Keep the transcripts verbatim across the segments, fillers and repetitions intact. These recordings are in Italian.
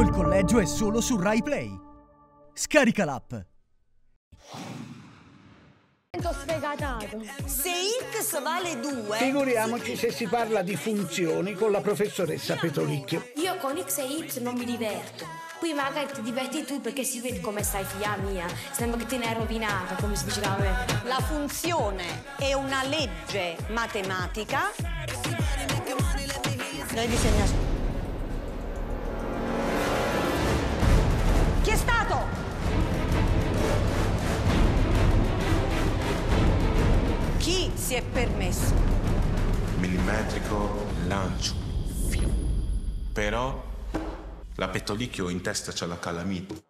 Il collegio è solo su Rai Play. Scarica l'app. Ho sfegatato. Se X vale due... Figuriamoci se si parla di funzioni con la professoressa Petolicchio. Io con X e Y non mi diverto. Qui magari ti diverti tu perché si vede come stai, figlia mia. Sembra che te ne hai rovinata, come si diceva a me. La funzione è una legge matematica. Noi disegniamo. Chi è stato? Chi si è permesso? Millimetrico, lancio, fio. Però la Petolicchio in testa c'ha la calamita.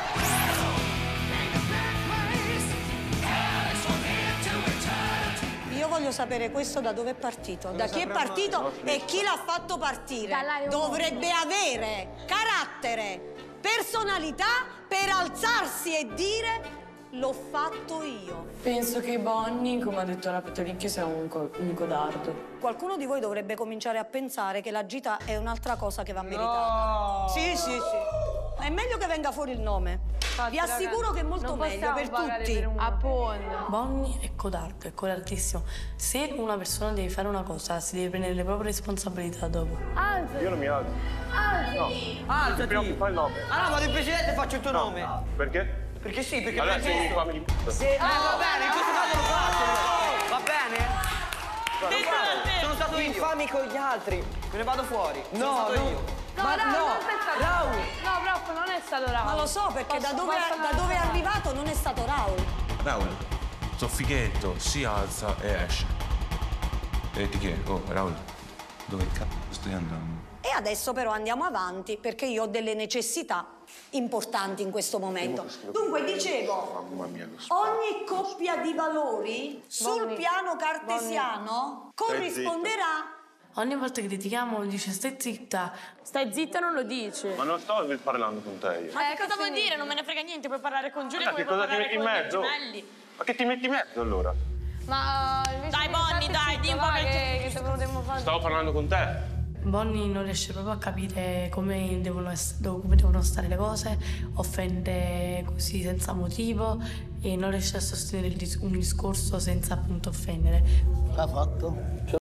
Io voglio sapere questo da dove è partito, da chi è partito e chi l'ha fatto partire. Dovrebbe avere carattere, personalità per alzarsi e dire l'ho fatto io. Penso che Bonnie, come ha detto la Petolicchio, sia un, co un codardo. Qualcuno di voi dovrebbe cominciare a pensare che la gita è un'altra cosa che va meritata. No. Sì, sì, sì. È meglio che venga fuori il nome. Infatti, vi assicuro ragazzi, che è molto meglio per tutti. Per un... A Bonnie è codardo, è codardissimo. Se una persona deve fare una cosa, si deve prendere le proprie responsabilità dopo. Alzati. Io non mi alzo. Alzati. No. Alzati. Prima che fai il nome. Ah no, vado in presidente e faccio il tuo no. nome. Perché? Perché sì, perché allora perché... sei fammi di p***a. Sì, eh, va bene, in questo caso lo faccio. Va bene? Guarda, sono stato infami con gli altri. Me ne vado fuori. No, sono stato no. io. No, Ma Raul, no, non è stato Raul. No, prof, non è stato Raul. Ma lo so, perché Posso, da dove, posso da dove è arrivato non è stato Raul. Raul, soffighetto, si alza e esce. E ti chiedo, oh Raul, dove cazzo stai andando? E adesso però andiamo avanti perché io ho delle necessità importanti in questo momento. Dunque, dicevo, ogni coppia di valori sul piano cartesiano corrisponderà... Ogni volta che litighiamo dice stai zitta. Stai zitta non lo dice. Ma non sto parlando con te io. Ma eh, cosa vuoi dire? Non me ne frega niente, puoi parlare con Giulia, come puoi cosa parlare ti metti con in i mezzo? gemelli. Ma che ti metti in mezzo allora? Ma dai Bonnie, dai, di un po' che te potremmo fare. Stavo parlando con te. Bonnie non riesce proprio a capire come devono, come devono stare le cose, offende così senza motivo e non riesce a sostenere il dis un discorso senza appunto offendere. L'ha fatto?